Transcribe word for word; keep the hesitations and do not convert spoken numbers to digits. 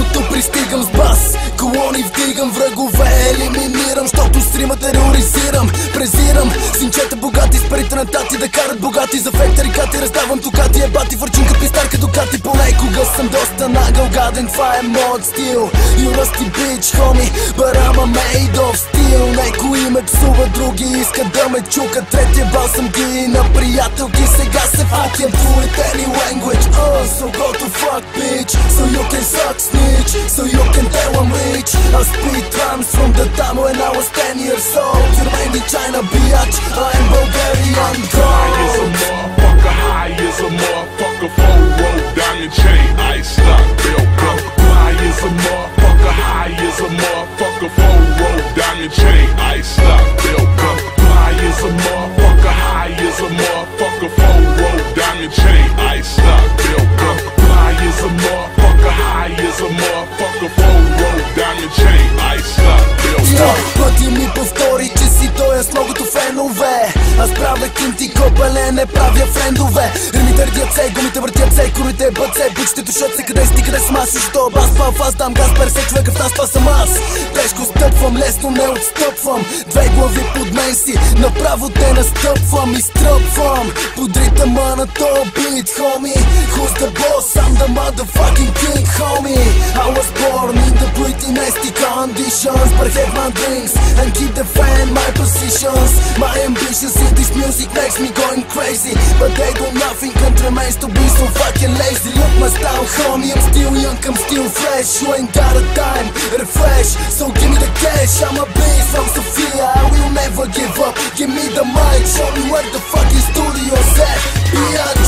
Като пристигам с бас, колони вдигам, врагове елиминирам, щото стрима тероризирам. Презирам синчета богати с парите на тати да карат богати за фейк тарикати. Раздавам токати, ебати, върчинка пистар като кати. Понекога съм доста нагъл, гаден, това е моят стил. You rusty bitch, homie, but I'm a made of steel. Некои ме псуват, други искат да ме чукат. Третия бал съм ги на приятелки, сега се факям fluent any language. Uh, so go to fuck bitch, so you can suck snitch, so you can tell I'm rich. I spit rhymes from the time when I was ten years old. You're made in China, bitch, I'm Bulgarian gold. High as a motherfucker, high as a motherfucker, full road, diamond chain, ice lock, bell cup. High as a motherfucker, high as a motherfucker, full road, diamond chain, ice lock, bell cup. High as a motherfucker, high as a motherfucker, full road, diamond chain, ice lock, bell cup. High as a motherfucker, high as a motherfucker, full road, diamond chain, ice lock, bell cup. Пъти ми повтори, че си тоя с многото фенове. Аз правя кинти копеле, не правя френдове. Рими търдят се, гумите въртят се, курите бът се, бучите тушат се, къде сти, къде сма си, що бас пав, аз дам газ, персе, човека в нас, това съм аз. Тежко стъпвам, лесно не отстъпвам, две глави под мен си, направо те настъпвам и стръпвам. Под ритъма на тоя бит, homie. Who's the boss? I'm the motherfucking king, homie. I was born in the pretty nasty conditions, but have my drinks and keep the fan my positions. My ambitions in this music makes me going crazy, but they do nothing contramains to be so fucking lazy. Look my style, homie, I'm still young, I'm still fresh. You ain't got a dime, refresh, so give me the cash. I'm a beast from Sofia, I will never give up. Give me the mic, show me where the fucking studio's at, bitch.